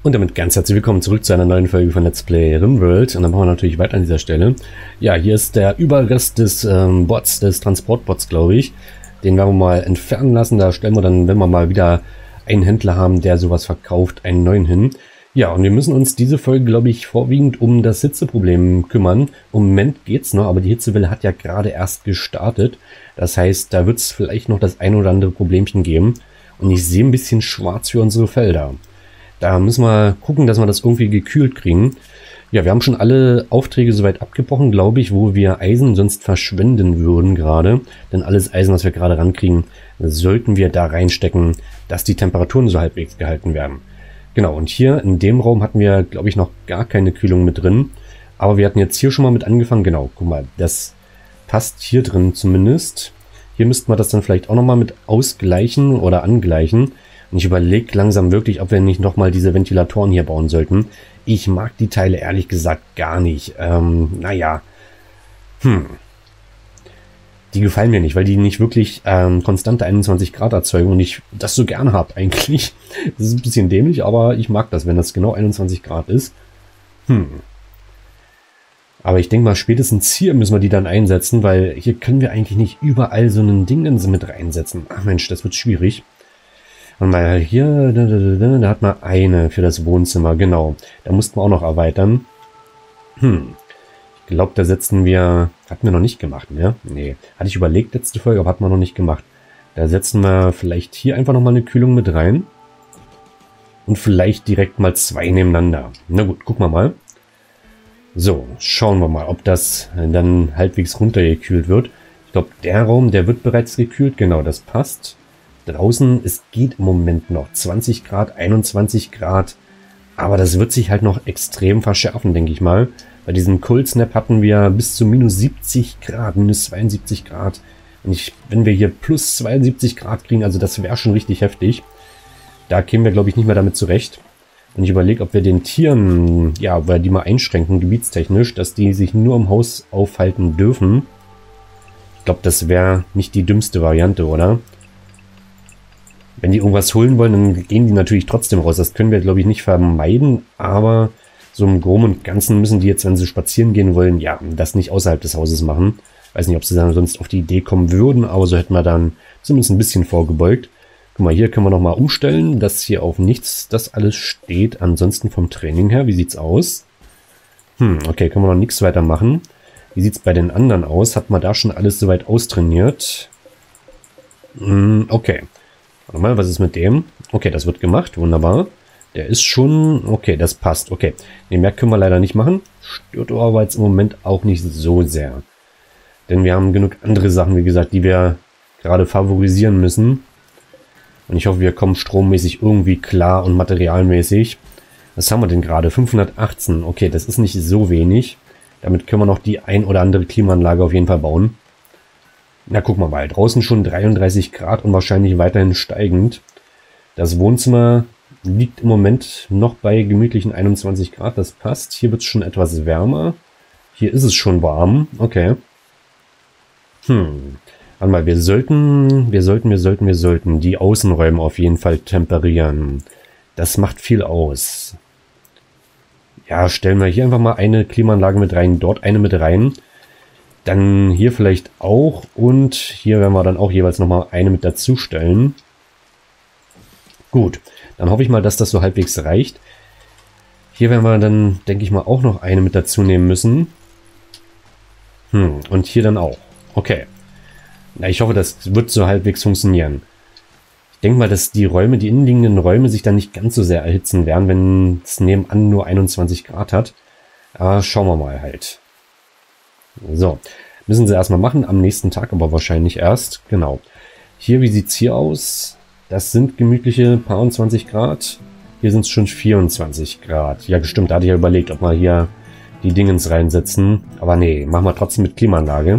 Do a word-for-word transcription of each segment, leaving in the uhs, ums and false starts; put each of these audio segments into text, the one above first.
Und damit ganz herzlich willkommen zurück zu einer neuen Folge von Let's Play RimWorld. Und dann machen wir natürlich weiter an dieser Stelle. Ja, hier ist der Überrest des ähm, Bots, des Transportbots, glaube ich. Den werden wir mal entfernen lassen. Da stellen wir dann, wenn wir mal wieder einen Händler haben, der sowas verkauft, einen neuen hin. Ja, und wir müssen uns diese Folge, glaube ich, vorwiegend um das Hitzeproblem kümmern. Im Moment geht's noch, aber die Hitzewelle hat ja gerade erst gestartet. Das heißt, da wird es vielleicht noch das ein oder andere Problemchen geben. Und ich sehe ein bisschen schwarz für unsere Felder. Da müssen wir gucken, dass wir das irgendwie gekühlt kriegen. Ja, wir haben schon alle Aufträge soweit abgebrochen, glaube ich, wo wir Eisen sonst verschwenden würden gerade. Denn alles Eisen, was wir gerade rankriegen, sollten wir da reinstecken, dass die Temperaturen so halbwegs gehalten werden. Genau, und hier in dem Raum hatten wir, glaube ich, noch gar keine Kühlung mit drin. Aber wir hatten jetzt hier schon mal mit angefangen. Genau, guck mal, das passt hier drin zumindest. Hier müssten wir das dann vielleicht auch nochmal mit ausgleichen oder angleichen. Und ich überlege langsam wirklich, ob wir nicht nochmal diese Ventilatoren hier bauen sollten. Ich mag die Teile ehrlich gesagt gar nicht. Ähm, naja. Hm. Die gefallen mir nicht, weil die nicht wirklich ähm, konstante einundzwanzig Grad erzeugen und ich das so gerne habe eigentlich. Das ist ein bisschen dämlich, aber ich mag das, wenn das genau einundzwanzig Grad ist. Hm. Aber ich denke mal, spätestens hier müssen wir die dann einsetzen, weil hier können wir eigentlich nicht überall so ein Ding mit reinsetzen. Ach Mensch, das wird schwierig. Und mal hier, da, da, da, da hat man eine für das Wohnzimmer, genau. Da mussten wir auch noch erweitern. Hm, ich glaube, da setzen wir, hatten wir noch nicht gemacht, ne? Nee, hatte ich überlegt letzte Folge, aber hatten wir noch nicht gemacht. Da setzen wir vielleicht hier einfach nochmal eine Kühlung mit rein. Und vielleicht direkt mal zwei nebeneinander. Na gut, gucken wir mal. So, schauen wir mal, ob das dann halbwegs runtergekühlt wird. Ich glaube, der Raum, der wird bereits gekühlt, genau, das passt. Draußen, es geht im Moment noch zwanzig Grad, einundzwanzig Grad, aber das wird sich halt noch extrem verschärfen, denke ich mal. Bei diesem Cold Snap hatten wir bis zu minus siebzig Grad, minus zweiundsiebzig Grad. Und ich, wenn wir hier plus zweiundsiebzig Grad kriegen, also das wäre schon richtig heftig. Da kämen wir, glaube ich, nicht mehr damit zurecht. Und ich überlege, ob wir den Tieren, ja, ob wir die mal einschränken, gebietstechnisch, dass die sich nur im Haus aufhalten dürfen. Ich glaube, das wäre nicht die dümmste Variante, oder? Wenn die irgendwas holen wollen, dann gehen die natürlich trotzdem raus. Das können wir, glaube ich, nicht vermeiden. Aber so im Groben und Ganzen müssen die jetzt, wenn sie spazieren gehen wollen, ja, das nicht außerhalb des Hauses machen. Weiß nicht, ob sie dann sonst auf die Idee kommen würden, aber so hätten wir dann zumindest ein bisschen vorgebeugt. Guck mal, hier können wir nochmal umstellen, dass hier auf nichts das alles steht. Ansonsten vom Training her, wie sieht's aus? Hm, okay, können wir noch nichts weiter machen. Wie sieht's bei den anderen aus? Hat man da schon alles soweit austrainiert? Hm, okay. Warte mal, was ist mit dem? Okay, das wird gemacht. Wunderbar. Der ist schon... Okay, das passt. Okay. Den mehr können wir leider nicht machen. Stört aber jetzt im Moment auch nicht so sehr. Denn wir haben genug andere Sachen, wie gesagt, die wir gerade favorisieren müssen. Und ich hoffe, wir kommen strommäßig irgendwie klar und materialmäßig. Was haben wir denn gerade? fünfhundertachtzehn. Okay, das ist nicht so wenig. Damit können wir noch die ein oder andere Klimaanlage auf jeden Fall bauen. Na, guck mal mal, draußen schon dreiunddreißig Grad und wahrscheinlich weiterhin steigend. Das Wohnzimmer liegt im Moment noch bei gemütlichen einundzwanzig Grad, das passt. Hier wird es schon etwas wärmer. Hier ist es schon warm, okay. Hm, warte mal, wir sollten, wir sollten, wir sollten, wir sollten die Außenräume auf jeden Fall temperieren. Das macht viel aus. Ja, stellen wir hier einfach mal eine Klimaanlage mit rein, dort eine mit rein. Dann hier vielleicht auch und hier werden wir dann auch jeweils nochmal eine mit dazu stellen. Gut, dann hoffe ich mal, dass das so halbwegs reicht. Hier werden wir dann, denke ich mal, auch noch eine mit dazu nehmen müssen. Hm, und hier dann auch. Okay. Na, ich hoffe, das wird so halbwegs funktionieren. Ich denke mal, dass die Räume, die innenliegenden Räume sich dann nicht ganz so sehr erhitzen werden, wenn es nebenan nur einundzwanzig Grad hat. Aber schauen wir mal halt. So, müssen sie erstmal machen, am nächsten Tag aber wahrscheinlich erst. Genau. Hier, wie sieht es hier aus? Das sind gemütliche paar zwanzig Grad. Hier sind es schon vierundzwanzig Grad. Ja, stimmt, da hatte ich ja überlegt, ob wir hier die Dingens reinsetzen. Aber nee, machen wir trotzdem mit Klimaanlage.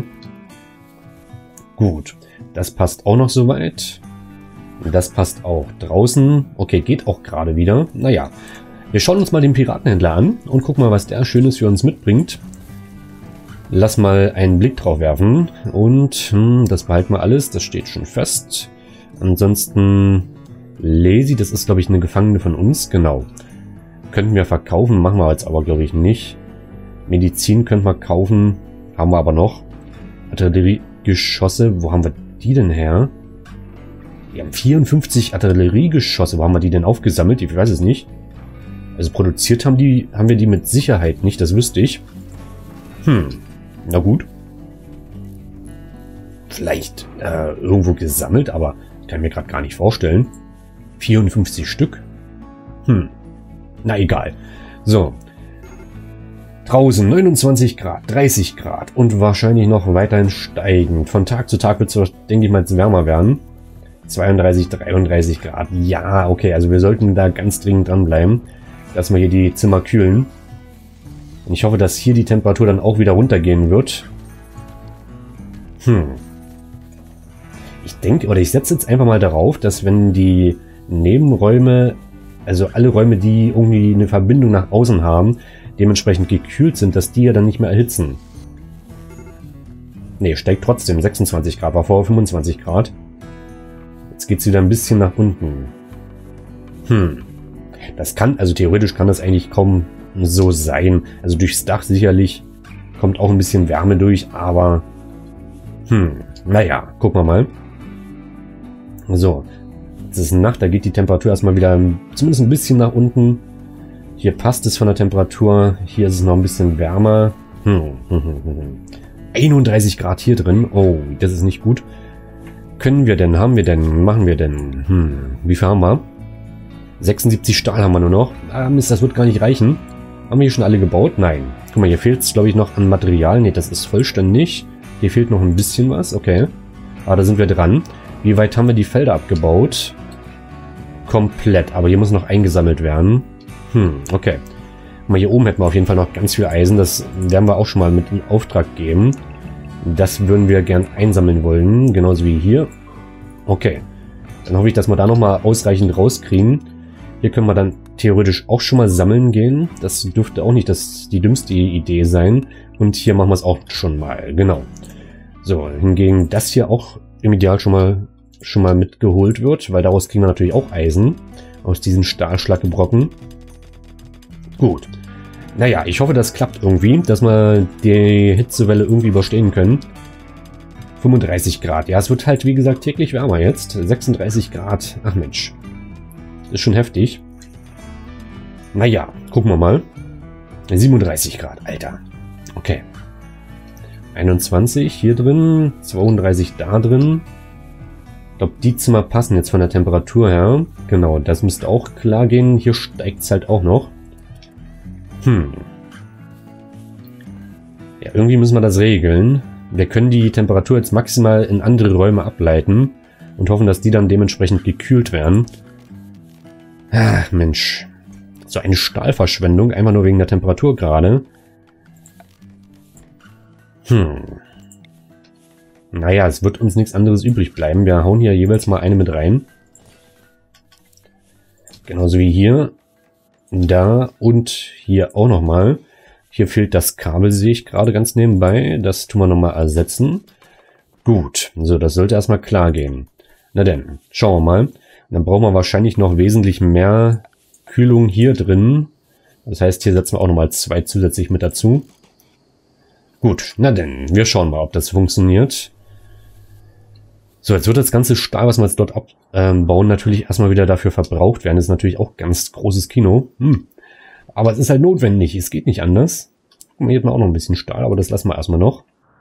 Gut, das passt auch noch soweit. Das passt auch draußen. Okay, geht auch gerade wieder. Naja, wir schauen uns mal den Piratenhändler an und gucken mal, was der Schönes für uns mitbringt. Lass mal einen Blick drauf werfen und hm, das behalten wir alles, das steht schon fest. Ansonsten Lazy, das ist glaube ich eine Gefangene von uns, genau. Könnten wir verkaufen, machen wir jetzt aber glaube ich nicht. Medizin könnten wir kaufen, haben wir aber noch. Artilleriegeschosse, wo haben wir die denn her? Wir haben vierundfünfzig Artilleriegeschosse, wo haben wir die denn aufgesammelt? Ich weiß es nicht. Also produziert haben die, haben wir die mit Sicherheit nicht, das wüsste ich. Hm, na gut. Vielleicht äh, irgendwo gesammelt, aber kann mir gerade gar nicht vorstellen. vierundfünfzig Stück. Hm, na egal. So. Draußen neunundzwanzig Grad, dreißig Grad und wahrscheinlich noch weiterhin steigend. Von Tag zu Tag wird es, denke ich mal, jetzt wärmer werden. zweiunddreißig, dreiunddreißig Grad. Ja, okay, also wir sollten da ganz dringend dranbleiben, dass wir hier die Zimmer kühlen. Und ich hoffe, dass hier die Temperatur dann auch wieder runtergehen wird. Hm. Ich denke, oder ich setze jetzt einfach mal darauf, dass wenn die Nebenräume, also alle Räume, die irgendwie eine Verbindung nach außen haben, dementsprechend gekühlt sind, dass die ja dann nicht mehr erhitzen. Ne, steigt trotzdem. sechsundzwanzig Grad, war vorher fünfundzwanzig Grad. Jetzt geht es wieder ein bisschen nach unten. Hm. Das kann, also theoretisch kann das eigentlich kaum so sein. Also durchs Dach sicherlich kommt auch ein bisschen Wärme durch, aber hm, naja, gucken wir mal. So, jetzt ist Nacht, da geht die Temperatur erstmal wieder zumindest ein bisschen nach unten. Hier passt es von der Temperatur, hier ist es noch ein bisschen wärmer. Hm, hm, hm, hm. einunddreißig Grad hier drin, oh, das ist nicht gut. Können wir denn, haben wir denn, machen wir denn, hm, wie viel haben wir? sechsundsiebzig Stahl haben wir nur noch. Ah, Mist, das wird gar nicht reichen. Haben wir hier schon alle gebaut? Nein. Guck mal, hier fehlt es, glaube ich, noch an Material. Ne, das ist vollständig. Hier fehlt noch ein bisschen was, okay. Aber da sind wir dran. Wie weit haben wir die Felder abgebaut? Komplett, aber hier muss noch eingesammelt werden. Hm, okay. Mal hier oben hätten wir auf jeden Fall noch ganz viel Eisen. Das werden wir auch schon mal mit in Auftrag geben. Das würden wir gern einsammeln wollen. Genauso wie hier. Okay. Dann hoffe ich, dass wir da nochmal ausreichend rauskriegen. Hier können wir dann theoretisch auch schon mal sammeln gehen. Das dürfte auch nicht das, die dümmste Idee sein. Und hier machen wir es auch schon mal. Genau. So, hingegen das hier auch im Ideal schon mal, schon mal mitgeholt wird. Weil daraus kriegen wir natürlich auch Eisen. Aus diesen Stahlschlackebrocken. Gut. Naja, ich hoffe, das klappt irgendwie, dass wir die Hitzewelle irgendwie überstehen können. fünfunddreißig Grad. Ja, es wird halt, wie gesagt, täglich wärmer jetzt. sechsunddreißig Grad. Ach Mensch. Ist schon heftig. Naja, gucken wir mal. siebenunddreißig Grad, Alter. Okay. einundzwanzig hier drin. zweiunddreißig da drin. Ich glaube, die Zimmer passen jetzt von der Temperatur her. Genau, das müsste auch klar gehen. Hier steigt es halt auch noch. Hm. Ja, irgendwie müssen wir das regeln. Wir können die Temperatur jetzt maximal in andere Räume ableiten und hoffen, dass die dann dementsprechend gekühlt werden. Ach, Mensch. So eine Stahlverschwendung, einfach nur wegen der Temperatur gerade. Hm. Naja, es wird uns nichts anderes übrig bleiben. Wir hauen hier jeweils mal eine mit rein. Genauso wie hier. Da und hier auch nochmal. Hier fehlt das Kabel, sehe ich gerade ganz nebenbei. Das tun wir nochmal ersetzen. Gut, so, das sollte erstmal klar gehen. Na denn, schauen wir mal. Und dann brauchen wir wahrscheinlich noch wesentlich mehr Kühlung hier drin. Das heißt, hier setzen wir auch nochmal zwei zusätzlich mit dazu. Gut, na denn, wir schauen mal, ob das funktioniert. So, jetzt wird das ganze Stahl, was wir jetzt dort abbauen, natürlich erstmal wieder dafür verbraucht werden. Das ist natürlich auch ganz großes Kino. Hm. Aber es ist halt notwendig, es geht nicht anders. Guck mal, hier hat man auch noch ein bisschen Stahl, aber das lassen wir erstmal noch.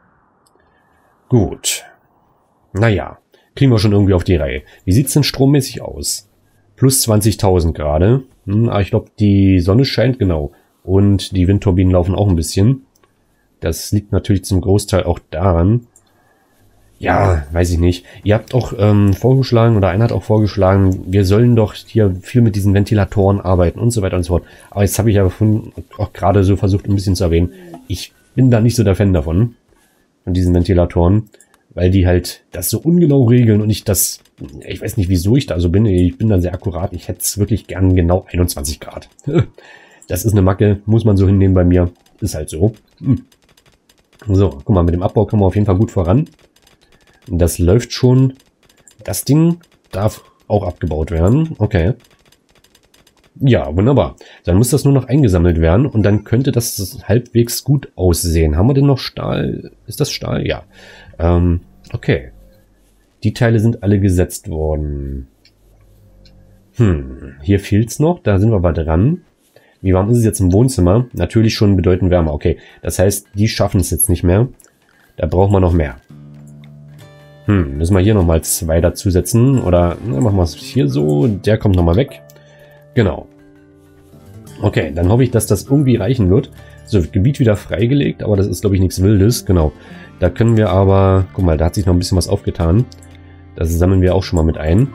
Gut. Naja, kriegen wir schon irgendwie auf die Reihe. Wie sieht es denn strommäßig aus? Plus zwanzigtausend gerade. Hm, aber ich glaube, die Sonne scheint, genau. Und die Windturbinen laufen auch ein bisschen. Das liegt natürlich zum Großteil auch daran. Ja, weiß ich nicht. Ihr habt auch ähm, vorgeschlagen, oder einer hat auch vorgeschlagen, wir sollen doch hier viel mit diesen Ventilatoren arbeiten und so weiter und so fort. Aber jetzt habe ich ja von, auch gerade so versucht, ein bisschen zu erwähnen, ich bin da nicht so der Fan davon, von diesen Ventilatoren, weil die halt das so ungenau regeln und ich das, ich weiß nicht, wieso ich da so bin, ich bin da sehr akkurat, ich hätte es wirklich gern genau einundzwanzig Grad. Das ist eine Macke, muss man so hinnehmen bei mir, ist halt so. So, guck mal, mit dem Abbau kommen wir auf jeden Fall gut voran. Das läuft schon. Das Ding darf auch abgebaut werden. Okay. Ja, wunderbar. Dann muss das nur noch eingesammelt werden und dann könnte das halbwegs gut aussehen. Haben wir denn noch Stahl? Ist das Stahl? Ja. Ähm, okay. Die Teile sind alle gesetzt worden. Hm, hier fehlt's noch. Da sind wir aber dran. Wie warm ist es jetzt im Wohnzimmer? Natürlich schon bedeutend wärmer. Okay, das heißt, die schaffen es jetzt nicht mehr. Da brauchen wir noch mehr. Hm, müssen wir hier nochmal zwei dazusetzen. Oder na, machen wir es hier so. Der kommt nochmal weg. Genau. Okay, dann hoffe ich, dass das irgendwie reichen wird. So, Gebiet wieder freigelegt, aber das ist, glaube ich, nichts Wildes. Genau. Da können wir aber... Guck mal, da hat sich noch ein bisschen was aufgetan. Das sammeln wir auch schon mal mit ein.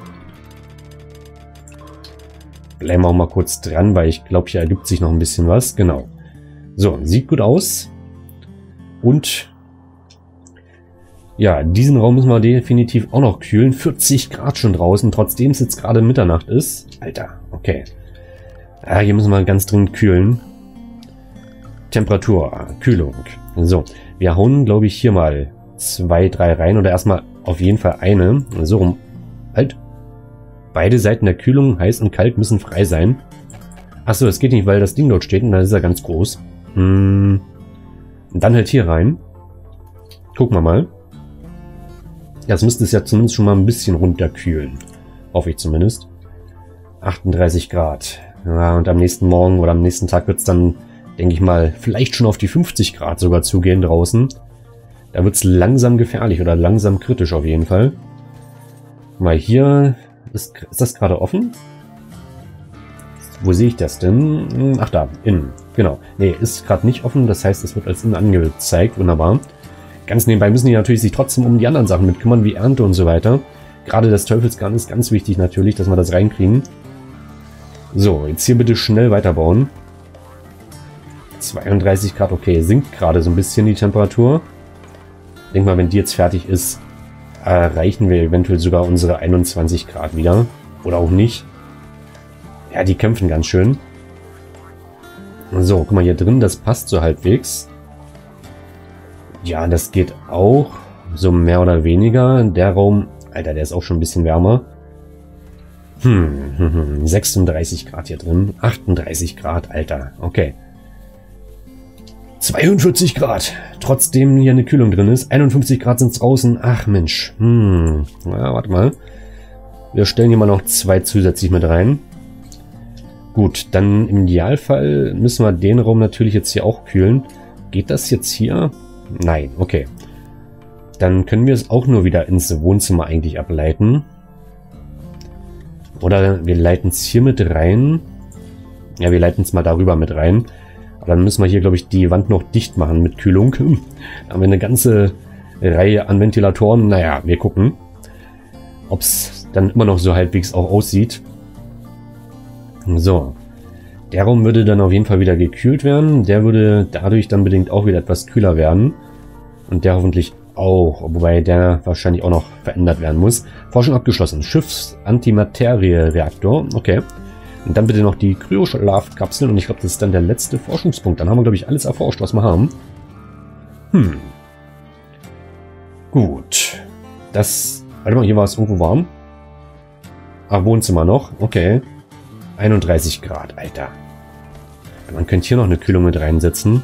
Bleiben wir auch mal kurz dran, weil ich glaube, hier ergibt sich noch ein bisschen was. Genau. So, sieht gut aus. Und... ja, diesen Raum müssen wir definitiv auch noch kühlen. vierzig Grad schon draußen, trotzdem es jetzt gerade Mitternacht ist. Alter, okay. Ja, hier müssen wir ganz dringend kühlen. Temperatur, Kühlung. So, wir hauen, glaube ich, hier mal zwei, drei rein. Oder erstmal auf jeden Fall eine. So rum. Halt. Beide Seiten der Kühlung, heiß und kalt, müssen frei sein. Achso, das geht nicht, weil das Ding dort steht und dann ist er ganz groß. Hm. Und dann halt hier rein. Gucken wir mal. Jetzt müsste es ja zumindest schon mal ein bisschen runterkühlen. Hoffe ich zumindest. achtunddreißig Grad. Ja, und am nächsten Morgen oder am nächsten Tag wird es dann, denke ich mal, vielleicht schon auf die fünfzig Grad sogar zugehen draußen. Da wird es langsam gefährlich oder langsam kritisch auf jeden Fall. Mal hier, ist, ist das gerade offen? Wo sehe ich das denn? Ach da, innen. Genau. Nee, ist gerade nicht offen, das heißt, es wird als innen angezeigt. Wunderbar. Ganz nebenbei müssen die natürlich sich trotzdem um die anderen Sachen mit kümmern, wie Ernte und so weiter. Gerade das Teufelsgarn ist ganz wichtig natürlich, dass wir das reinkriegen. So, jetzt hier bitte schnell weiterbauen. zweiunddreißig Grad, okay, sinkt gerade so ein bisschen die Temperatur. Ich denke mal, wenn die jetzt fertig ist, erreichen wir eventuell sogar unsere einundzwanzig Grad wieder. Oder auch nicht. Ja, die kämpfen ganz schön. So, guck mal hier drin, das passt so halbwegs. Ja, das geht auch. So mehr oder weniger. Der Raum, Alter, der ist auch schon ein bisschen wärmer. Hm, hm, hm, sechsunddreißig Grad hier drin. achtunddreißig Grad, Alter. Okay. zweiundvierzig Grad. Trotzdem hier eine Kühlung drin ist. einundfünfzig Grad sind es draußen. Ach Mensch. Hm. Na, warte mal. Wir stellen hier mal noch zwei zusätzlich mit rein. Gut, dann im Idealfall müssen wir den Raum natürlich jetzt hier auch kühlen. Geht das jetzt hier? Nein, okay. Dann können wir es auch nur wieder ins Wohnzimmer eigentlich ableiten. Oder wir leiten es hier mit rein. Ja, wir leiten es mal darüber mit rein. Aber dann müssen wir hier, glaube ich, die Wand noch dicht machen mit Kühlung. Da haben wir eine ganze Reihe an Ventilatoren. Naja, wir gucken, ob es dann immer noch so halbwegs auch aussieht. So. Der Raum würde dann auf jeden Fall wieder gekühlt werden. Der würde dadurch dann bedingt auch wieder etwas kühler werden. Und der hoffentlich auch, wobei der wahrscheinlich auch noch verändert werden muss. Forschung abgeschlossen. Schiffs-Antimaterie-Reaktor. Okay. Und dann bitte noch die Kryoschlafkapseln. Und ich glaube, das ist dann der letzte Forschungspunkt. Dann haben wir, glaube ich, alles erforscht, was wir haben. Hm. Gut. Das... Warte mal, hier war es irgendwo warm. Ah, Wohnzimmer noch. Okay. einunddreißig Grad, Alter. Man könnte hier noch eine Kühlung mit reinsetzen.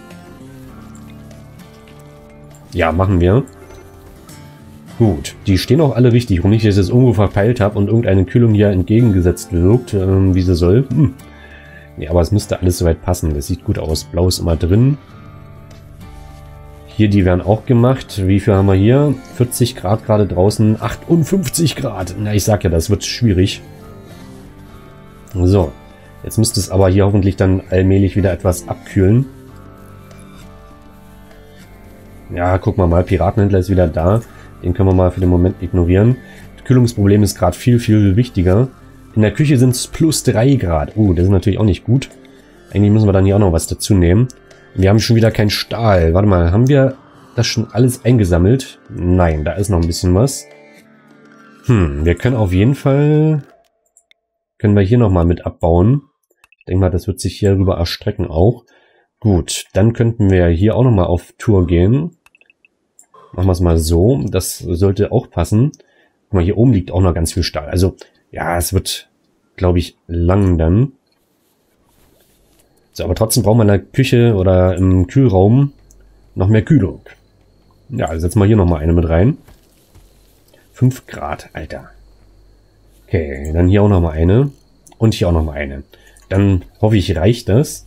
Ja, machen wir. Gut, die stehen auch alle richtig rum. Nicht, dass ich das irgendwo verpeilt habe und irgendeine Kühlung hier entgegengesetzt wirkt, ähm, wie sie soll. Hm. Nee, aber es müsste alles soweit passen. Das sieht gut aus. Blau ist immer drin. Hier, die werden auch gemacht. Wie viel haben wir hier? vierzig Grad gerade draußen. achtundfünfzig Grad. Na, ich sag ja, das wird schwierig. So. Jetzt müsste es aber hier hoffentlich dann allmählich wieder etwas abkühlen. Ja, guck mal mal. Piratenhändler ist wieder da. Den können wir mal für den Moment ignorieren. Das Kühlungsproblem ist gerade viel, viel wichtiger. In der Küche sind es plus drei Grad. Oh, das ist natürlich auch nicht gut. Eigentlich müssen wir dann hier auch noch was dazu nehmen. Wir haben schon wieder kein Stahl. Warte mal, haben wir das schon alles eingesammelt? Nein, da ist noch ein bisschen was. Hm, wir können auf jeden Fall... Können wir hier nochmal mit abbauen. Ich denke mal, das wird sich hier rüber erstrecken auch. Gut, dann könnten wir hier auch nochmal auf Tour gehen. Machen wir es mal so. Das sollte auch passen. Guck mal, hier oben liegt auch noch ganz viel Stahl. Also, ja, es wird, glaube ich, lang dann. So, aber trotzdem braucht man in der Küche oder im Kühlraum noch mehr Kühlung. Ja, also setzen wir hier nochmal eine mit rein. fünf Grad, Alter. Okay, dann hier auch nochmal eine. Und hier auch nochmal eine. Dann hoffe ich, reicht das.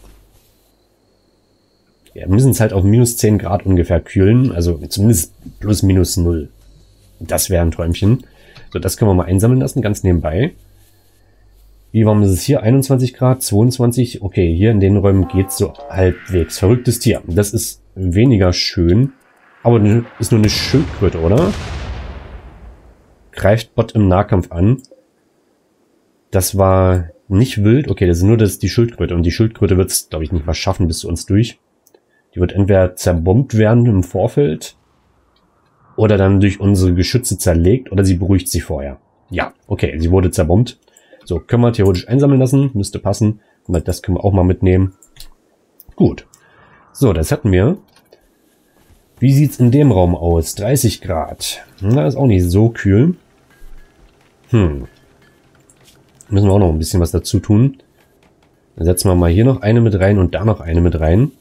Ja, wir müssen es halt auf minus zehn Grad ungefähr kühlen. Also zumindest plus minus null. Das wäre ein Träumchen. So, das können wir mal einsammeln lassen, ganz nebenbei. Wie warm ist es hier? einundzwanzig Grad, zweiundzwanzig. Okay, hier in den Räumen geht es so halbwegs. Verrücktes Tier. Das ist weniger schön. Aber ist nur eine Schildkröte, oder? Greift Bot im Nahkampf an. Das war nicht wild. Okay, das ist nur das, die Schildkröte. Und die Schildkröte wird es, glaube ich, nicht mal schaffen bis zu uns durch. Die wird entweder zerbombt werden im Vorfeld. Oder dann durch unsere Geschütze zerlegt. Oder sie beruhigt sich vorher. Ja, okay, sie wurde zerbombt. So, können wir theoretisch einsammeln lassen. Müsste passen. Das können wir auch mal mitnehmen. Gut. So, das hatten wir. Wie sieht's in dem Raum aus? dreißig Grad. Na, ist auch nicht so kühl. Hm. Müssen wir auch noch ein bisschen was dazu tun. Dann setzen wir mal hier noch eine mit rein und da noch eine mit rein.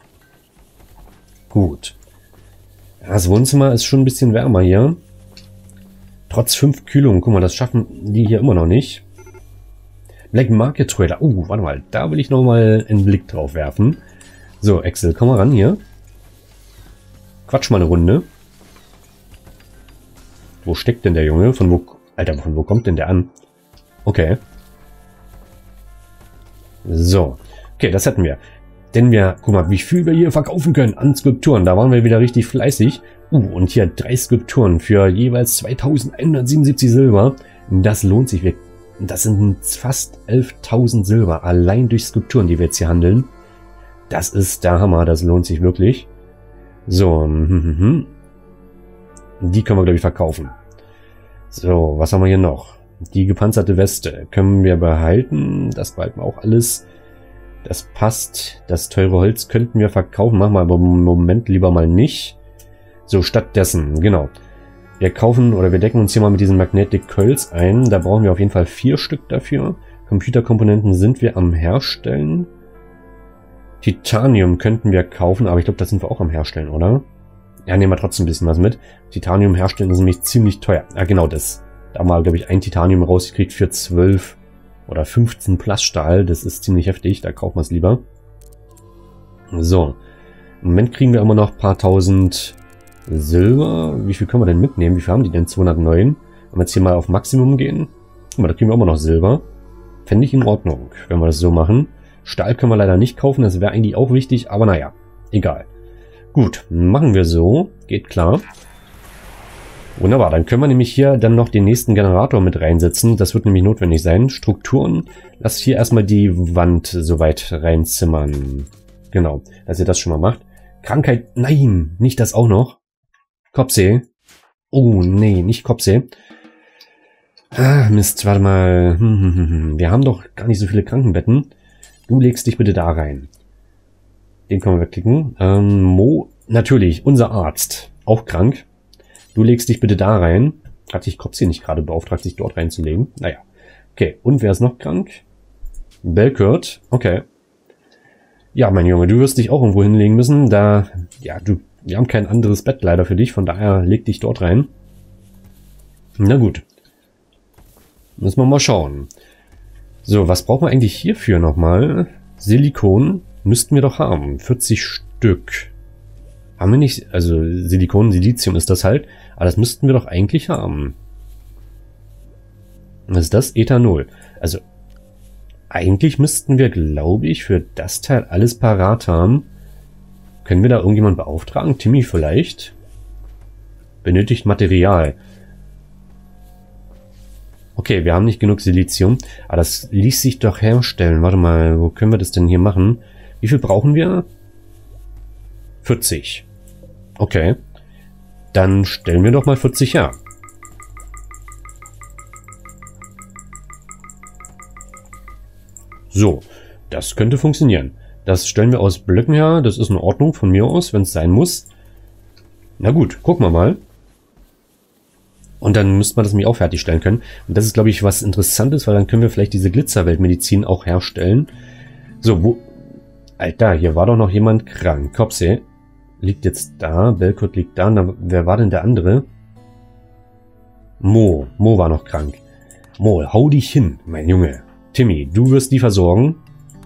Gut. Ja, das Wohnzimmer ist schon ein bisschen wärmer hier. Trotz fünf Kühlung. Guck mal, das schaffen die hier immer noch nicht. Black Market Trader. Oh, warte mal. Da will ich noch mal einen Blick drauf werfen. So, Excel, komm mal ran hier. Quatsch mal eine Runde. Wo steckt denn der Junge? Von wo... Alter, von wo kommt denn der an? Okay. So. Okay, das hatten wir. Denn wir... Guck mal, wie viel wir hier verkaufen können an Skulpturen. Da waren wir wieder richtig fleißig. Uh, und hier drei Skulpturen für jeweils zweitausendeinhundertsiebenundsiebzig Silber. Das lohnt sich. Wir Das sind fast elftausend Silber, allein durch Skulpturen, die wir jetzt hier handeln. Das ist der Hammer, das lohnt sich wirklich. So, die können wir, glaube ich, verkaufen. So, was haben wir hier noch? Die gepanzerte Weste können wir behalten. Das behalten wir auch alles. Das passt. Das teure Holz könnten wir verkaufen, machen wir aber im Moment lieber mal nicht. So, stattdessen, genau. Wir kaufen oder wir decken uns hier mal mit diesen Magnetic Coils ein. Da brauchen wir auf jeden Fall vier Stück dafür. Computerkomponenten sind wir am Herstellen. Titanium könnten wir kaufen, aber ich glaube, das sind wir auch am Herstellen, oder? Ja, nehmen wir trotzdem ein bisschen was mit. Titanium herstellen ist nämlich ziemlich teuer. Ja, genau das. Da haben wir, glaube ich, ein Titanium rausgekriegt für zwölf oder fünfzehn Plaststahl. Das ist ziemlich heftig, da kaufen wir es lieber. So. Im Moment kriegen wir immer noch ein paar tausend Silber. Wie viel können wir denn mitnehmen? Wie viel haben die denn? zweihundertneun. Wenn wir jetzt hier mal auf Maximum gehen. Guck mal, da kriegen wir immer noch Silber. Fände ich in Ordnung, wenn wir das so machen. Stahl können wir leider nicht kaufen. Das wäre eigentlich auch wichtig. Aber naja, egal. Gut, machen wir so. Geht klar. Wunderbar, dann können wir nämlich hier dann noch den nächsten Generator mit reinsetzen. Das wird nämlich notwendig sein. Strukturen. Lass hier erstmal die Wand soweit reinzimmern. Genau, dass ihr das schon mal macht. Krankheit, nein, nicht das auch noch. Kopfsee. Oh, nee, nicht Kopfsee. Ah, Mist, warte mal. Hm, hm, hm, hm. Wir haben doch gar nicht so viele Krankenbetten. Du legst dich bitte da rein. Den können wir wegklicken. Ähm, Mo, natürlich, unser Arzt. Auch krank. Du legst dich bitte da rein. Hat sich Kopfsee nicht gerade beauftragt, sich dort reinzulegen? Naja. Okay, und wer ist noch krank? Belkurt. Okay. Ja, mein Junge, du wirst dich auch irgendwo hinlegen müssen. Da, ja, du, wir haben kein anderes Bett leider für dich. Von daher leg dich dort rein. Na gut. Müssen wir mal schauen. So, was brauchen wir eigentlich hierfür nochmal? Silikon müssten wir doch haben. vierzig Stück. Haben wir nicht, also Silikon, Silizium ist das halt. Aber das müssten wir doch eigentlich haben. Was ist das? Ethanol. Also, eigentlich müssten wir, glaube ich, für das Teil alles parat haben. Können wir da irgendjemand beauftragen? Timmy vielleicht? Benötigt Material. Okay, wir haben nicht genug Silizium. Aber das ließ sich doch herstellen. Warte mal, wo können wir das denn hier machen? Wie viel brauchen wir? vierzig. Okay. Dann stellen wir doch mal vierzig her. So, das könnte funktionieren. Das stellen wir aus Blöcken her. Das ist in Ordnung von mir aus, wenn es sein muss. Na gut, gucken wir mal. Und dann müsste man das nämlich auch fertigstellen können. Und das ist, glaube ich, was Interessantes, weil dann können wir vielleicht diese Glitzerweltmedizin auch herstellen. So, wo, Alter, hier war doch noch jemand krank. Kopse liegt jetzt da. Belkot liegt da. Na, wer war denn der andere? Mo. Mo war noch krank. Mo, hau dich hin, mein Junge. Timmy, du wirst die versorgen.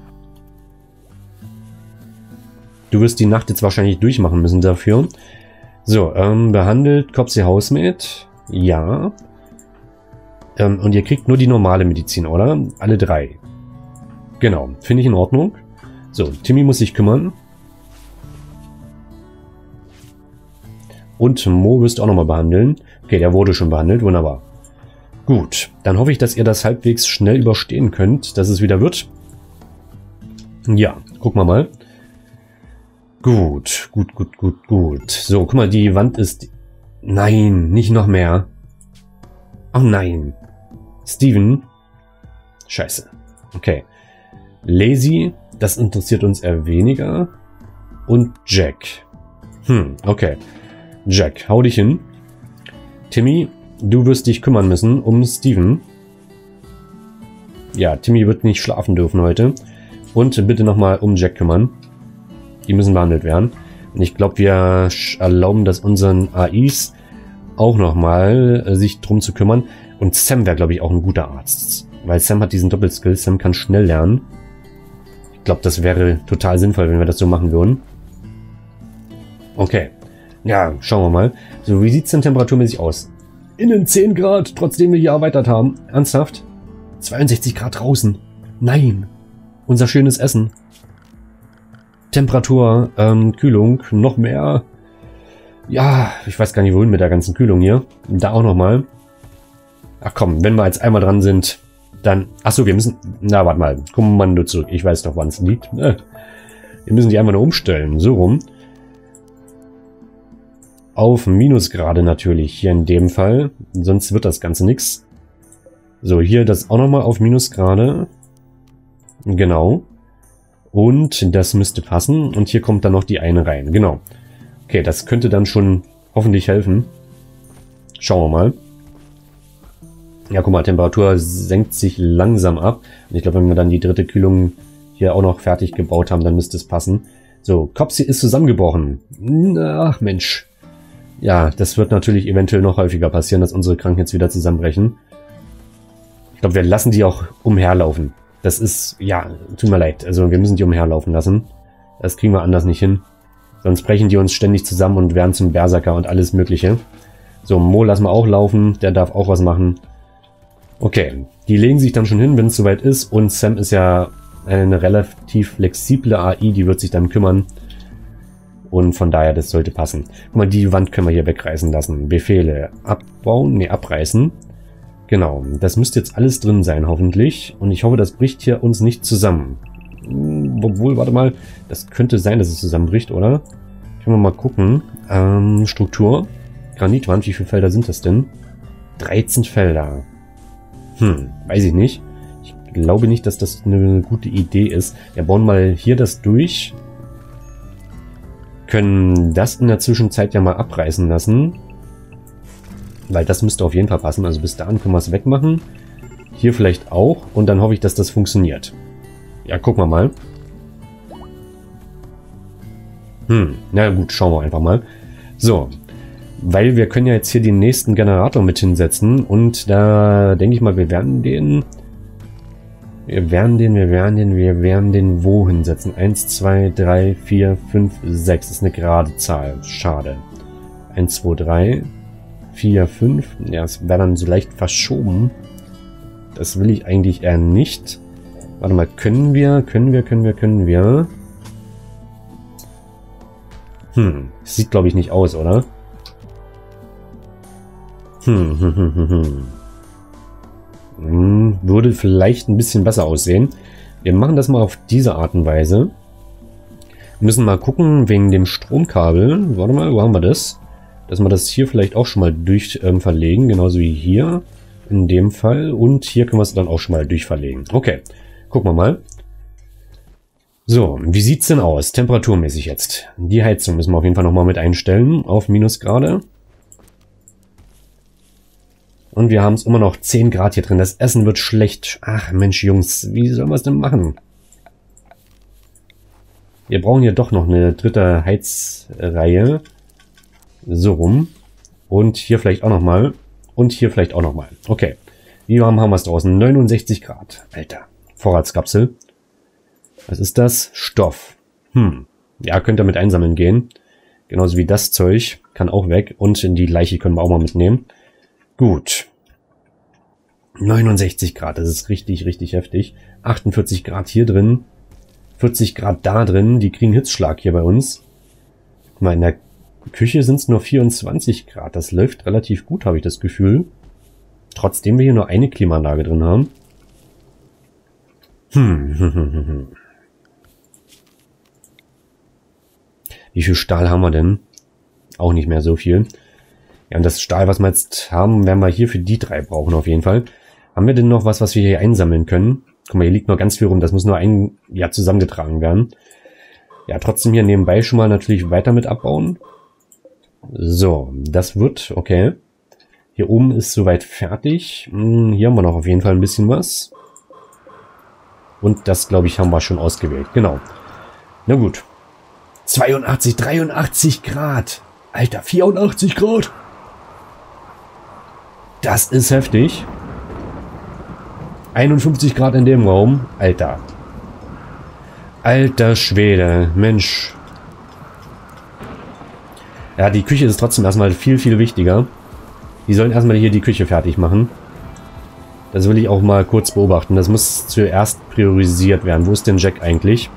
Du wirst die Nacht jetzt wahrscheinlich durchmachen müssen dafür. So, ähm, behandelt Kopse Housemate. Ja. Ähm, und ihr kriegt nur die normale Medizin, oder? Alle drei. Genau, finde ich in Ordnung. So, Timmy muss sich kümmern. Und Mo wirst du auch nochmal behandeln. Okay, der wurde schon behandelt, wunderbar. Gut, dann hoffe ich, dass ihr das halbwegs schnell überstehen könnt, dass es wieder wird. Ja, gucken wir mal. Gut, gut, gut, gut, gut. So, guck mal, die Wand ist... Nein, nicht noch mehr. Oh nein. Steven. Scheiße. Okay. Lazy, das interessiert uns eher weniger. Und Jack. Hm, okay. Jack, hau dich hin. Timmy, du wirst dich kümmern müssen um Steven. Ja, Timmy wird nicht schlafen dürfen heute. Und bitte nochmal um Jack kümmern. Die müssen behandelt werden. Und ich glaube, wir erlauben das unseren A Is auch nochmal, äh, sich drum zu kümmern. Und Sam wäre, glaube ich, auch ein guter Arzt. Weil Sam hat diesen Doppelskill. Sam kann schnell lernen. Ich glaube, das wäre total sinnvoll, wenn wir das so machen würden. Okay. Ja, schauen wir mal. So, wie sieht es denn temperaturmäßig aus? Innen zehn Grad, trotzdem wir hier erweitert haben. Ernsthaft? zweiundsechzig Grad draußen. Nein. Unser schönes Essen. Temperatur, ähm, Kühlung, noch mehr. Ja, ich weiß gar nicht, wohin mit der ganzen Kühlung hier. Da auch nochmal. Ach komm, wenn wir jetzt einmal dran sind, dann... Achso, wir müssen... Na, warte mal. Kommando zurück. Ich weiß doch, wann es liegt. Wir müssen die einfach nur umstellen. So rum. Auf Minusgrade natürlich, hier in dem Fall. Sonst wird das Ganze nichts. So, hier das auch nochmal auf Minusgrade. Genau. Und das müsste passen. Und hier kommt dann noch die eine rein. Genau. Okay, das könnte dann schon hoffentlich helfen. Schauen wir mal. Ja, guck mal, Temperatur senkt sich langsam ab. Und ich glaube, wenn wir dann die dritte Kühlung hier auch noch fertig gebaut haben, dann müsste es passen. So, Kopsi ist zusammengebrochen. Ach, Mensch. Ja, das wird natürlich eventuell noch häufiger passieren, dass unsere Kranken jetzt wieder zusammenbrechen. Ich glaube, wir lassen die auch umherlaufen. Das ist, ja, tut mir leid. Also wir müssen die umherlaufen lassen. Das kriegen wir anders nicht hin. Sonst brechen die uns ständig zusammen und werden zum Berserker und alles mögliche. So, Mo lassen wir auch laufen. Der darf auch was machen. Okay, die legen sich dann schon hin, wenn es soweit ist. Und Sam ist ja eine relativ flexible A I, die wird sich dann kümmern. Und von daher, das sollte passen. Guck mal, die Wand können wir hier wegreißen lassen. Befehle abbauen, ne, abreißen. Genau, das müsste jetzt alles drin sein, hoffentlich. Und ich hoffe, das bricht hier uns nicht zusammen. Obwohl, warte mal, das könnte sein, dass es zusammenbricht, oder? Können wir mal gucken. Ähm, Struktur. Granitwand, wie viele Felder sind das denn? dreizehn Felder. Hm, weiß ich nicht. Ich glaube nicht, dass das eine gute Idee ist. Wir bauen mal hier das durch. Können das in der Zwischenzeit ja mal abreißen lassen. Weil das müsste auf jeden Fall passen. Also bis dahin können wir es wegmachen. Hier vielleicht auch. Und dann hoffe ich, dass das funktioniert. Ja, gucken wir mal. Hm, na gut, schauen wir einfach mal. So, weil wir können ja jetzt hier den nächsten Generator mit hinsetzen. Und da denke ich mal, wir werden den... Wir werden den, wir werden den, wir werden den wo hinsetzen? eins, zwei, drei, vier, fünf, sechs. Das ist eine gerade Zahl. Schade. eins, zwei, drei, vier, fünf. Ja, es wäre dann so leicht verschoben. Das will ich eigentlich eher nicht. Warte mal, können wir, können wir, können wir, können wir... Hm, sieht glaube ich nicht aus, oder? Hm, hm, hm, hm, hm. Hm, würde vielleicht ein bisschen besser aussehen. Wir machen das mal auf diese Art und Weise. Wir müssen mal gucken wegen dem Stromkabel. Warte mal, wo haben wir das? Dass wir das hier vielleicht auch schon mal durch ähm, verlegen, genauso wie hier in dem Fall. Und hier können wir es dann auch schon mal durchverlegen. Okay, gucken wir mal. So, wie sieht es denn aus, temperaturmäßig jetzt? Die Heizung müssen wir auf jeden Fall nochmal mit einstellen auf Minusgrade. Und wir haben es immer noch zehn Grad hier drin. Das Essen wird schlecht. Ach Mensch, Jungs, wie sollen wir es denn machen? Wir brauchen hier doch noch eine dritte Heizreihe. So rum. Und hier vielleicht auch nochmal. Und hier vielleicht auch nochmal. Okay. Wie warm haben wir es draußen? neunundsechzig Grad. Alter. Vorratskapsel. Was ist das? Stoff. Hm. Ja, könnt ihr mit einsammeln gehen. Genauso wie das Zeug. Kann auch weg. Und in die Leiche können wir auch mal mitnehmen. Gut. neunundsechzig Grad. Das ist richtig, richtig heftig. achtundvierzig Grad hier drin. vierzig Grad da drin. Die kriegen Hitzschlag hier bei uns. Guck mal, in der Küche sind es nur vierundzwanzig Grad. Das läuft relativ gut, habe ich das Gefühl. Trotzdem wir hier nur eine Klimaanlage drin haben. Hm. Wie viel Stahl haben wir denn? Auch nicht mehr so viel. Ja, und das Stahl, was wir jetzt haben, werden wir hier für die drei brauchen auf jeden Fall. Haben wir denn noch was, was wir hier einsammeln können? Guck mal, hier liegt noch ganz viel rum. Das muss nur ein Jahr zusammengetragen werden. Ja, trotzdem hier nebenbei schon mal natürlich weiter mit abbauen. So, das wird, okay. Hier oben ist soweit fertig. Hm, hier haben wir noch auf jeden Fall ein bisschen was. Und das, glaube ich, haben wir schon ausgewählt. Genau. Na gut. zweiundachtzig, dreiundachtzig Grad. Alter, vierundachtzig Grad. Das ist heftig. einundfünfzig Grad in dem Raum. Alter. Alter Schwede. Mensch. Ja, die Küche ist trotzdem erstmal viel, viel wichtiger. Die sollen erstmal hier die Küche fertig machen. Das will ich auch mal kurz beobachten. Das muss zuerst priorisiert werden. Wo ist denn Jack eigentlich?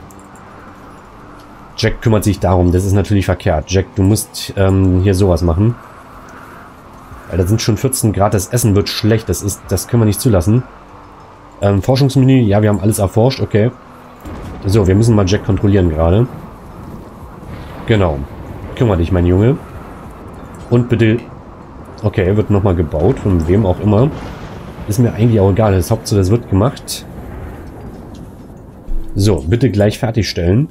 Jack kümmert sich darum. Das ist natürlich verkehrt. Jack, du musst ähm, hier sowas machen. Weil da sind schon vierzehn Grad. Das Essen wird schlecht. Das ist, das können wir nicht zulassen. Ähm, Forschungsmenü. Ja, wir haben alles erforscht. Okay. So, wir müssen mal Jack kontrollieren gerade. Genau. Kümmere dich, mein Junge. Und bitte... Okay, wird nochmal gebaut. Von wem auch immer. Ist mir eigentlich auch egal. Das Hauptsache, das wird gemacht. So, bitte gleich fertigstellen.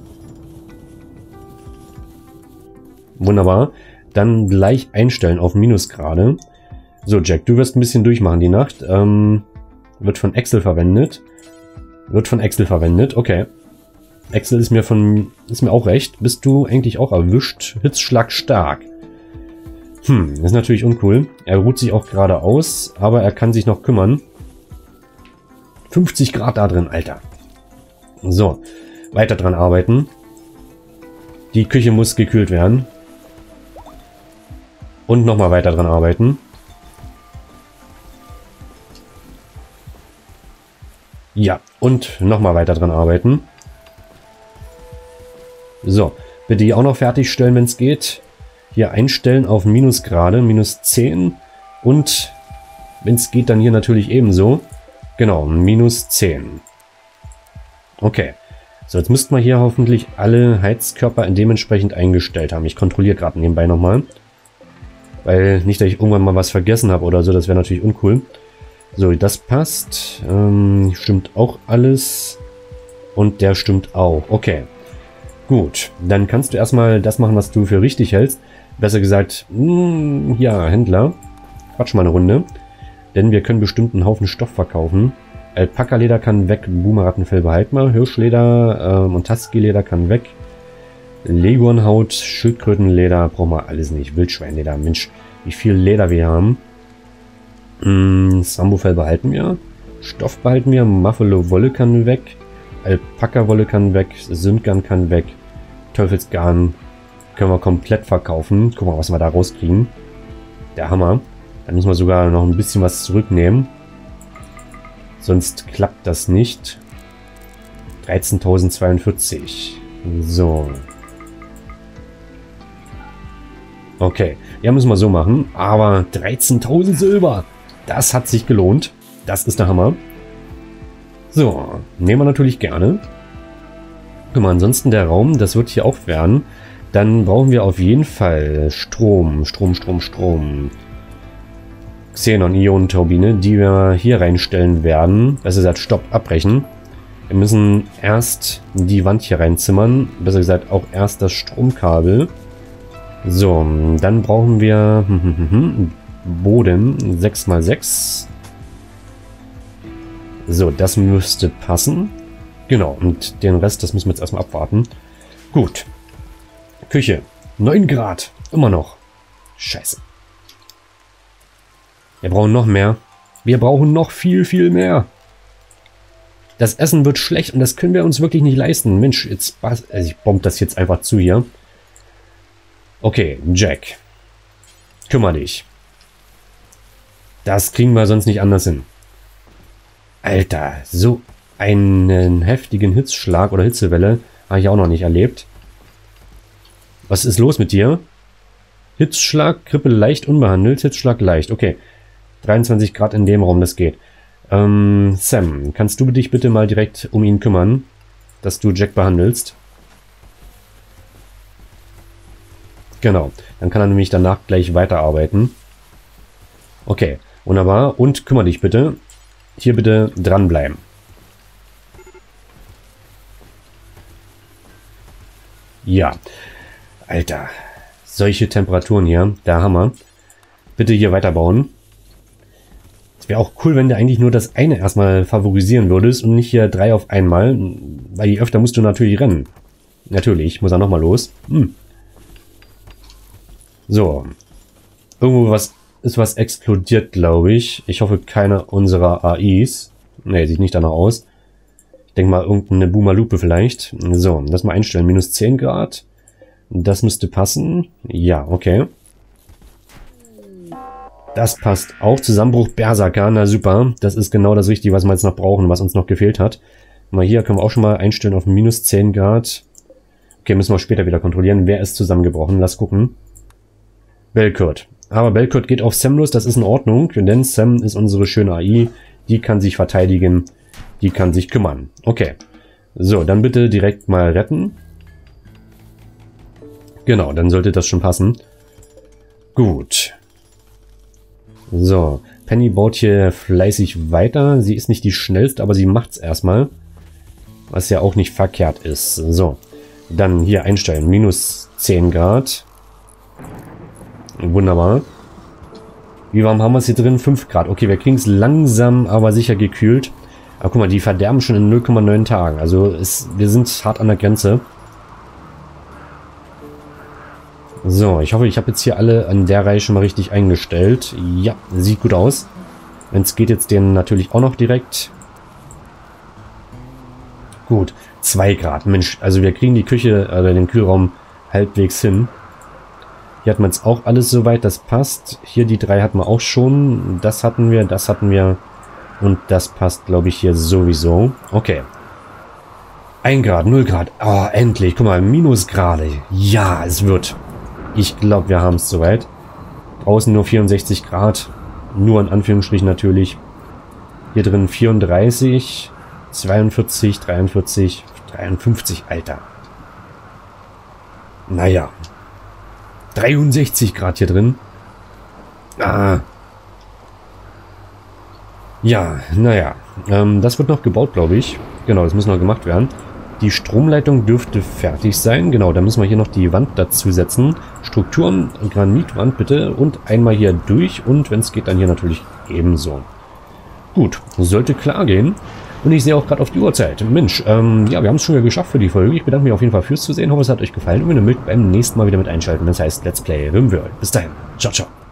Wunderbar. Dann gleich einstellen auf Minusgrade. So, Jack, du wirst ein bisschen durchmachen die Nacht. Ähm, wird von Excel verwendet. Wird von Excel verwendet. Okay. Excel ist mir von ist mir auch recht. Bist du eigentlich auch erwischt? Hitzschlag stark. Hm, das ist natürlich uncool. Er ruht sich auch gerade aus, aber er kann sich noch kümmern. fünfzig Grad da drin, Alter. So, weiter dran arbeiten. Die Küche muss gekühlt werden. Und nochmal weiter dran arbeiten. Ja, und nochmal weiter dran arbeiten. So, bitte die auch noch fertigstellen, wenn es geht. Hier einstellen auf Minusgrade, minus zehn. Und wenn es geht, dann hier natürlich ebenso. Genau, minus zehn. Okay. So, jetzt müssten wir hier hoffentlich alle Heizkörper dementsprechend eingestellt haben. Ich kontrolliere gerade nebenbei nochmal. Weil nicht, dass ich irgendwann mal was vergessen habe oder so. Das wäre natürlich uncool. So, das passt. Ähm, stimmt auch alles. Und der stimmt auch. Okay. Gut, dann kannst du erstmal das machen, was du für richtig hältst. Besser gesagt, mh, ja, Händler. Quatsch mal eine Runde. Denn wir können bestimmt einen Haufen Stoff verkaufen. Alpaka-Leder kann weg, Boomerrattenfell behalten wir. Hirschleder ähm, und Tusky-Leder kann weg. Leguanhaut, Schildkrötenleder brauchen wir alles nicht. Wildschweinleder, Mensch, wie viel Leder wir haben. Mm, Sambo-Fell behalten wir. Stoff behalten wir. Muffalo-Wolle kann weg. Alpaka-Wolle kann weg. Sündgarn kann weg. Teufelsgarn können wir komplett verkaufen. Guck mal, was wir da rauskriegen. Der Hammer. Dann müssen wir sogar noch ein bisschen was zurücknehmen. Sonst klappt das nicht. dreizehntausendzweiundvierzig. So. Okay. Ja, müssen wir so machen. Aber dreizehntausend Silber. Das hat sich gelohnt. Das ist der Hammer. So. Nehmen wir natürlich gerne. Guck mal, ansonsten der Raum, das wird hier auch werden. Dann brauchen wir auf jeden Fall Strom. Strom, Strom, Strom. Xenon-Ionen-Turbine, die wir hier reinstellen werden. Besser gesagt, Stopp, abbrechen. Wir müssen erst die Wand hier reinzimmern. Besser gesagt, auch erst das Stromkabel. So, dann brauchen wir Boden sechs mal sechs. So, das müsste passen. Genau, und den Rest, das müssen wir jetzt erstmal abwarten. Gut. Küche. neun Grad. Immer noch. Scheiße. Wir brauchen noch mehr. Wir brauchen noch viel, viel mehr. Das Essen wird schlecht und das können wir uns wirklich nicht leisten. Mensch, jetzt... Also ich bombe das jetzt einfach zu hier. Okay, Jack. Kümmer dich. Das kriegen wir sonst nicht anders hin. Alter, so einen heftigen Hitzschlag oder Hitzewelle habe ich auch noch nicht erlebt. Was ist los mit dir? Hitzschlag, Grippe leicht unbehandelt, Hitzschlag leicht. Okay, dreiundzwanzig Grad in dem Raum, das geht. Ähm, Sam, kannst du dich bitte mal direkt um ihn kümmern, dass du Jack behandelst? Genau, dann kann er nämlich danach gleich weiterarbeiten. Okay, wunderbar. Und kümmere dich bitte. Hier bitte dranbleiben. Ja. Alter. Solche Temperaturen hier. Der Hammer. Bitte hier weiterbauen. Es wäre auch cool, wenn du eigentlich nur das eine erstmal favorisieren würdest und nicht hier drei auf einmal. Weil je öfter musst du natürlich rennen. Natürlich. Muss er nochmal los. Hm. So. Irgendwo was ist was explodiert, glaube ich. Ich hoffe, keine unserer A Is. Ne, sieht nicht danach aus. Ich denke mal, irgendeine Boomer-Lupe vielleicht. So, das mal einstellen. Minus zehn Grad. Das müsste passen. Ja, okay. Das passt auch. Zusammenbruch Berserker. Na super. Das ist genau das Richtige, was wir jetzt noch brauchen, was uns noch gefehlt hat. Mal hier können wir auch schon mal einstellen auf minus zehn Grad. Okay, müssen wir später wieder kontrollieren. Wer ist zusammengebrochen? Lass gucken. Belkurt. Aber Belkurt geht auf Sam los, das ist in Ordnung, denn Sam ist unsere schöne A I, die kann sich verteidigen, die kann sich kümmern. Okay, so, dann bitte direkt mal retten. Genau, dann sollte das schon passen. Gut. So, Penny baut hier fleißig weiter, sie ist nicht die schnellste, aber sie macht es erstmal, was ja auch nicht verkehrt ist. So, dann hier einstellen, minus zehn Grad. Wunderbar. Wie warm haben wir es hier drin? fünf Grad. Okay, wir kriegen es langsam, aber sicher gekühlt. Aber guck mal, die verderben schon in null Komma neun Tagen. Also es, wir sind hart an der Grenze. So, ich hoffe, ich habe jetzt hier alle an der Reihe schon mal richtig eingestellt. Ja, sieht gut aus. Wenn es geht, jetzt den natürlich auch noch direkt. Gut, zwei Grad. Mensch, also wir kriegen die Küche, oder den Kühlraum halbwegs hin. Hier hat man es auch alles soweit, das passt. Hier die drei hatten wir auch schon. Das hatten wir, das hatten wir. Und das passt, glaube ich, hier sowieso. Okay. ein Grad, null Grad. Oh, endlich. Guck mal, Minusgrade. Ja, es wird. Ich glaube, wir haben es soweit. Draußen nur vierundsechzig Grad. Nur in Anführungsstrichen natürlich. Hier drin vierunddreißig, zweiundvierzig, dreiundvierzig, dreiundfünfzig, Alter. Naja. dreiundsechzig Grad hier drin. Ah. Ja, naja. Ähm, das wird noch gebaut, glaube ich. Genau, das muss noch gemacht werden. Die Stromleitung dürfte fertig sein. Genau, da müssen wir hier noch die Wand dazu setzen. Strukturen, Granitwand bitte. Und einmal hier durch. Und wenn es geht, dann hier natürlich ebenso. Gut, sollte klar gehen. Und ich sehe auch gerade auf die Uhrzeit. Mensch, ähm, ja, wir haben es schon wieder geschafft für die Folge. Ich bedanke mich auf jeden Fall fürs Zusehen. Hoffe, es hat euch gefallen. Und wenn ihr mögt, beim nächsten Mal wieder mit einschalten. Das heißt Let's Play RimWorld. Bis dahin. Ciao, ciao.